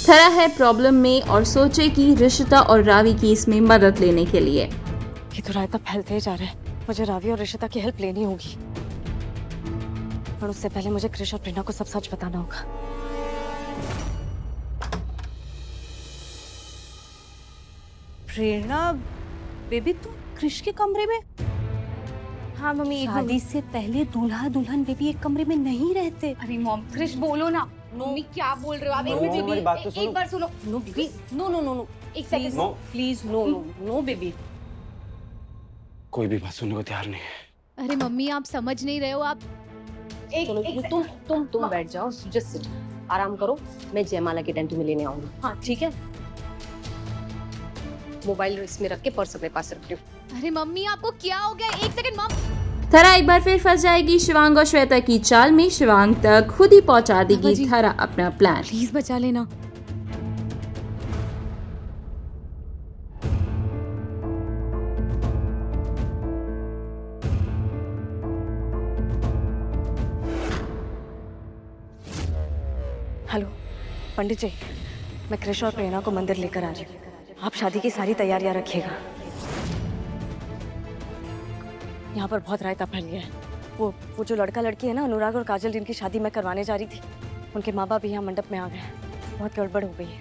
थरा है प्रॉब्लम में और सोचे कि रिशिता और रावी की इसमें मदद लेने के लिए। ये तो रायता फैलते ही जा रहा है। मुझे रावी और रिशिता की हेल्प लेनी होगी, और उससे पहले मुझे क्रिश और प्रेरणा को सब सच बताना होगा। प्रेरणा बेबी, तुम क्रिश के कमरे में? हाँ मम्मी, शादी से पहले दूल्हा दुल्हन बेबी एक कमरे में नहीं रहते। अरे मॉम, क्रिश बोलो ना। मम्मी क्या बोल रहे हो आप? एक बार सुनो। No baby, no no no no, एक second please, no no no baby. कोई भी बात सुनने को तैयार नहीं है। अरे मम्मी, आप समझ नहीं रहे हो। आप तुम बैठ जाओ, जस्ट सिट, आराम करो। मैं जयमाला के टाइम तुम्हें लेने आऊंगी। हाँ ठीक है। मोबाइल इसमें रख के पर्स अपने पास रख लो। अरे मम्मी, आपको क्या हो गया? एक सेकंड मम। थरा एक बार फिर फंस जाएगी शिवांग और श्वेता की चाल में। शिवांग तक खुद ही पहुंचा देगी थरा अपना प्लान। प्लीज बचा लेना। हेलो पंडित जी, मैं क्रिश और प्रेरणा को मंदिर लेकर आ रही हूँ। आप शादी की सारी तैयारियां रखिएगा। यहाँ पर बहुत रायता फैल गया है। वो जो लड़का लड़की है ना, अनुराग और काजल, जिनकी शादी मैं करवाने जा रही थी, उनके माँ बाप यहाँ मंडप में आ गए हैं। बहुत गड़बड़ हो गई है।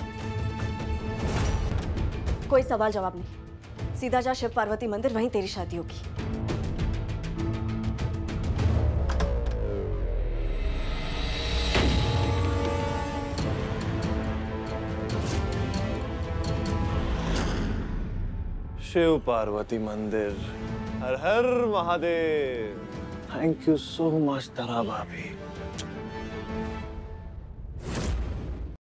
कोई सवाल जवाब नहीं, सीधा जा शिव पार्वती मंदिर, वहीं तेरी शादी होगी। शिव पार्वती मंदिर। हर हर Mahadev. Thank you so much थरा भाभी।